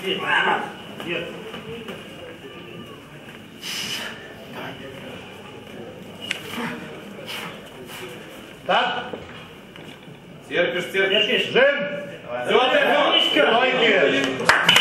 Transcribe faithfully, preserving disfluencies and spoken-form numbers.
Свет, свет. Так? Терпишь, терпишь. Терпишь. Жим. Все, Стойки.